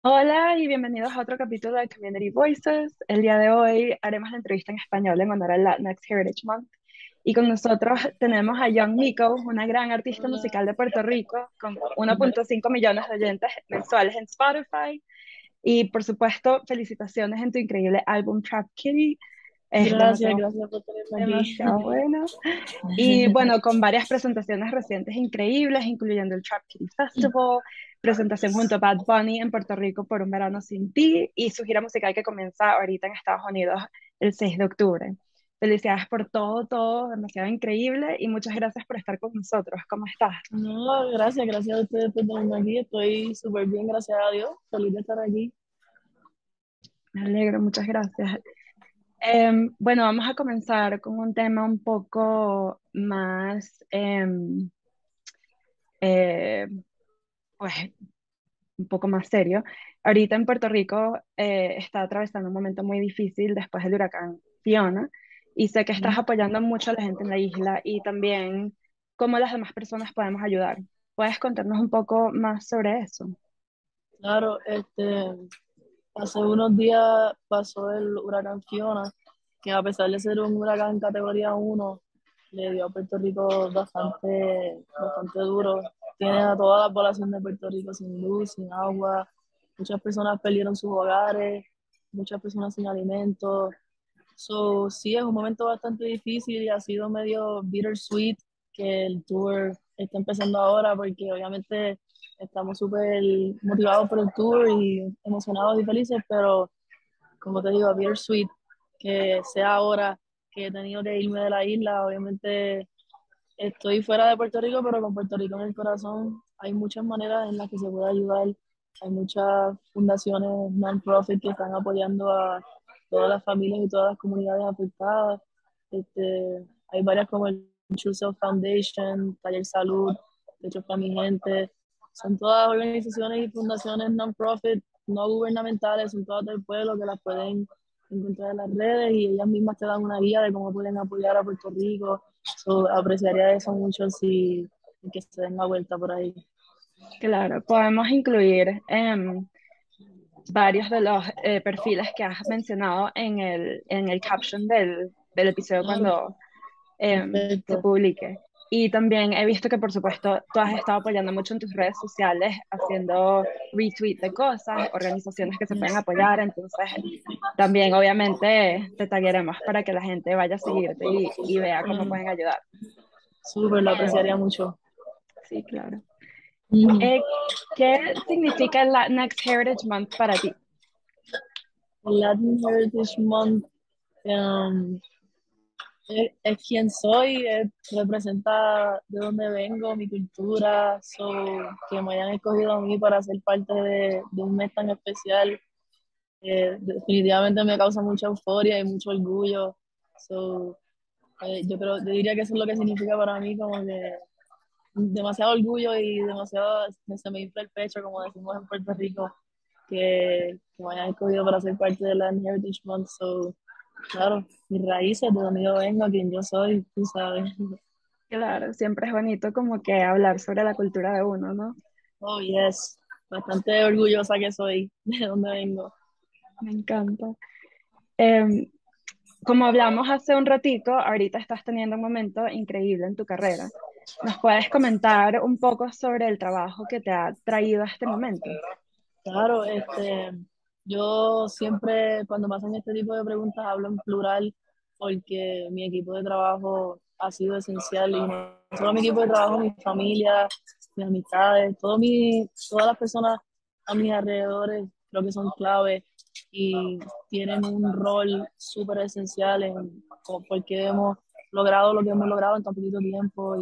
Hola y bienvenidos a otro capítulo de Community Voices. El día de hoy haremos la entrevista en español en honor al Latinx Heritage Month. Y con nosotros tenemos a Young Miko, una gran artista Hola, musical de Puerto Rico, con 1.5 millones de oyentes mensuales en Spotify. Y por supuesto, felicitaciones en tu increíble álbum Trap Kitty. Es gracias, demasiado, gracias por tenerme aquí. demasiado bueno. Y bueno, con varias presentaciones recientes increíbles, incluyendo el Trap Kitty Festival, presentación junto a Bad Bunny en Puerto Rico por Un Verano Sin Ti y su gira musical que comienza ahorita en Estados Unidos el 6 de octubre. Felicidades por todo, todo, demasiado increíble y muchas gracias por estar con nosotros. ¿Cómo estás? No, gracias, gracias a ustedes por tenerme aquí. Estoy súper bien, gracias a Dios. Feliz de estar aquí. Me alegro, muchas gracias. Bueno, vamos a comenzar con un tema un poco más, eh, pues, un poco más serio. Ahorita en Puerto Rico está atravesando un momento muy difícil después del huracán Fiona y sé que estás Ujú. apoyando mucho a la gente en la isla y también cómo las demás personas podemos ayudar. ¿Puedes contarnos un poco más sobre eso? Claro, hace unos días pasó el huracán Fiona, que a pesar de ser un huracán categoría 1, le dio a Puerto Rico bastante, bastante duro. Tiene a toda la población de Puerto Rico sin luz, sin agua. Muchas personas perdieron sus hogares, muchas personas sin alimentos. So, sí, es un momento bastante difícil y ha sido medio bittersweet que el tour está empezando ahora porque obviamente estamos súper motivados por el tour y emocionados y felices, pero como te digo, bittersweet que sea ahora que he tenido que irme de la isla. Obviamente estoy fuera de Puerto Rico, pero con Puerto Rico en el corazón hay muchas maneras en las que se puede ayudar. Hay muchas fundaciones non-profit que están apoyando a todas las familias y todas las comunidades afectadas. Hay varias como el True Self Foundation, Taller Salud, Techos para mi gente. Son todas organizaciones y fundaciones non-profit, no gubernamentales, son todas del pueblo que las pueden encontrar en las redes y ellas mismas te dan una guía de cómo pueden apoyar a Puerto Rico. So, apreciaría eso mucho si que se den la vuelta por ahí. Claro, podemos incluir varios de los perfiles que has mencionado en el caption del episodio Claro, cuando se perfecto. publique. Y también he visto que, por supuesto, tú has estado apoyando mucho en tus redes sociales, haciendo retweet de cosas, organizaciones que se pueden Yes. apoyar. Entonces, también, obviamente, te tagueremos para que la gente vaya a seguirte y vea cómo No, pueden ayudar. súper, lo apreciaría Em, mucho. sí, claro. Ujú. Eh, ¿Qué significa el Latinx Heritage Month para ti? El Latin Heritage Month um, es quien soy, representa de dónde vengo, mi cultura, so, que me hayan escogido a mí para ser parte de un mes tan especial. Definitivamente me causa mucha euforia y mucho orgullo. So, yo diría que eso es lo que significa para mí, como que demasiado orgullo y demasiado, se me infla el pecho, como decimos en Puerto Rico, que me hayan escogido para ser parte de la Heritage Month. So, claro, mis raíces, de donde yo vengo, quién yo soy, tú sabes. Claro, siempre es bonito como que hablar sobre la cultura de uno, ¿no? Oh, yes, bastante orgullosa que soy de donde vengo. Me encanta. Em, Como hablamos hace un ratito, ahorita estás teniendo un momento increíble en tu carrera. ¿Nos puedes comentar un poco sobre el trabajo que te ha traído a este momento? Claro, yo siempre cuando me hacen este tipo de preguntas hablo en plural porque mi equipo de trabajo ha sido esencial y no solo mi equipo de trabajo, mi familia, mis amistades, todas las personas a mis alrededores creo que son clave y tienen un rol súper esencial en porque hemos logrado lo que hemos logrado en tan poquito tiempo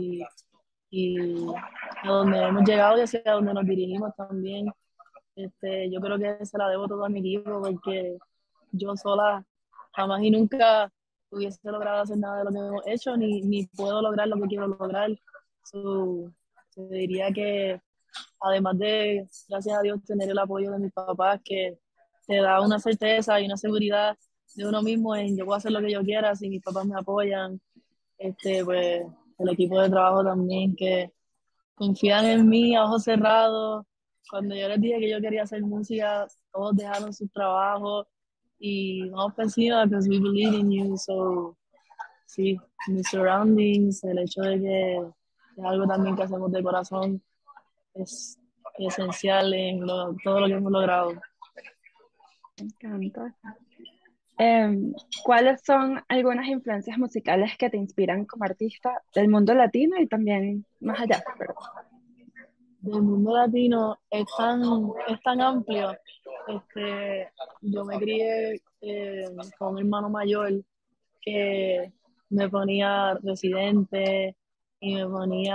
y a donde hemos llegado y hacia donde nos dirigimos también. Yo creo que se la debo todo a mi equipo porque yo sola jamás y nunca hubiese logrado hacer nada de lo que hemos hecho, ni puedo lograr lo que quiero lograr. So, te diría que además de, gracias a Dios, tener el apoyo de mis papás, que te da una certeza y una seguridad de uno mismo en yo puedo hacer lo que yo quiera si mis papás me apoyan. Pues el equipo de trabajo también que confían en mí a ojos cerrados cuando yo les dije que yo quería hacer música, todos dejaron sus trabajos y vamos para encima because we believe in you. So, sí, mis surroundings, el hecho de que es algo también que hacemos de corazón, es esencial en todo lo que hemos logrado. Me encanta. ¿Cuáles son algunas influencias musicales que te inspiran como artista del mundo latino y también más allá? Pero, Del mundo latino es tan amplio. Este, yo me crié con un hermano mayor que me ponía Residente y me ponía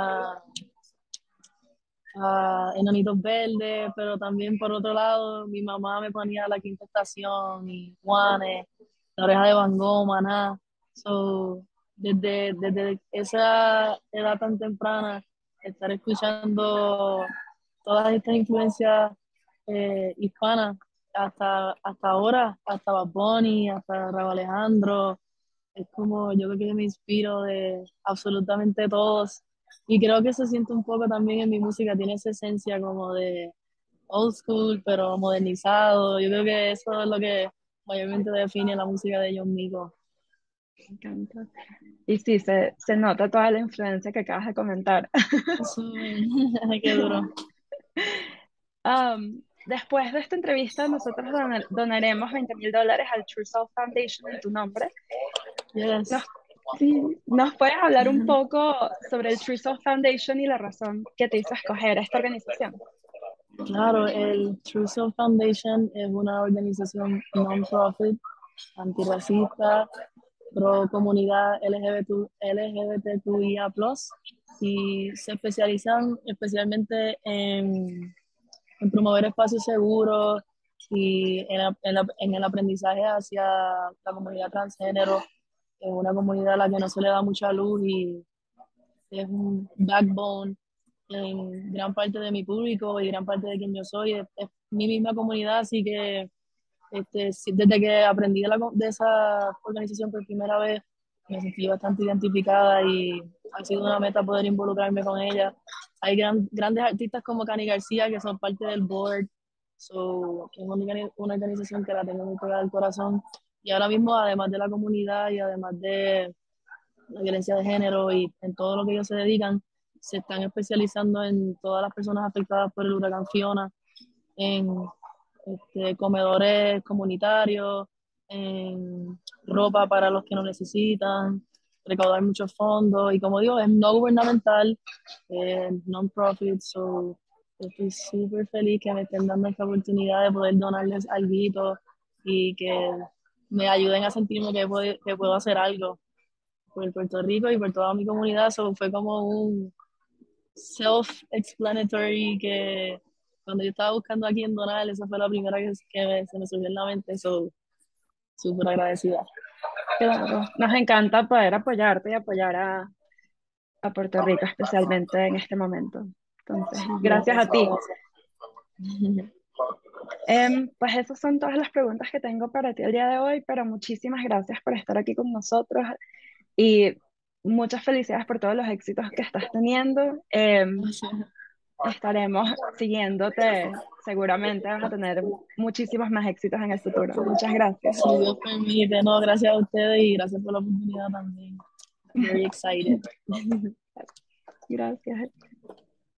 a Enanitos Verdes, pero también por otro lado mi mamá me ponía La Quinta Estación y Juanes, La Oreja de Van Gogh, Maná. So, desde esa edad tan temprana, estar escuchando todas estas influencias hispanas hasta ahora, hasta Bad Bunny, hasta Rauw Alejandro, es como yo creo que me inspiro de absolutamente todos. Y creo que se siente un poco también en mi música, tiene esa esencia como de old school, pero modernizado. Yo creo que eso es lo que mayormente define la música de John Mico. me encanta. Y sí, se nota toda la influencia que acabas de comentar. Eso, qué duro. Después de esta entrevista, nosotros donaremos $20,000 al True Self Foundation en tu nombre. Yes. ¿Nos, sí, ¿nos puedes hablar un poco sobre el True Self Foundation y la razón que te hizo escoger esta organización? Claro, el True Self Foundation es una organización non-profit, antirracista, pro comunidad LGBTQIA+, y se especializan especialmente en promover espacios seguros y en el aprendizaje hacia la comunidad transgénero, es una comunidad a la que no se le da mucha luz y es un backbone en gran parte de mi público y gran parte de quien yo soy. Es mi misma comunidad, así que desde que aprendí de esa organización por primera vez, me sentí bastante identificada y ha sido una meta poder involucrarme con ella. Hay grandes artistas como Cani García que son parte del board, so, es una organización que la tengo muy pegada al corazón. Y ahora mismo, además de la comunidad y además de la violencia de género y en todo lo que ellos se dedican, se están especializando en todas las personas afectadas por el huracán Fiona, en comedores comunitarios, en ropa para los que no necesitan, recaudar muchos fondos y como digo, es no gubernamental, non-profit, so estoy súper feliz que me estén dando esta oportunidad de poder donarles algo y que me ayuden a sentirme que puedo hacer algo por Puerto Rico y por toda mi comunidad. So, fue como un self-explanatory que cuando yo estaba buscando a quién donar, esa fue la primera se me surgió en la mente. So, súper agradecida. Claro, nos encanta poder apoyarte y apoyar a Puerto Rico, especialmente en este momento. Entonces, Sí, gracias a gracias, ti. gracias. Pues esas son todas las preguntas que tengo para ti el día de hoy, pero muchísimas gracias por estar aquí con nosotros y muchas felicidades por todos los éxitos que estás teniendo. Gracias. Estaremos siguiéndote, seguramente vas a tener muchísimos más éxitos en el futuro. Muchas gracias. Si Dios permite, no, gracias a ustedes y gracias por la oportunidad también. Very excited. Gracias.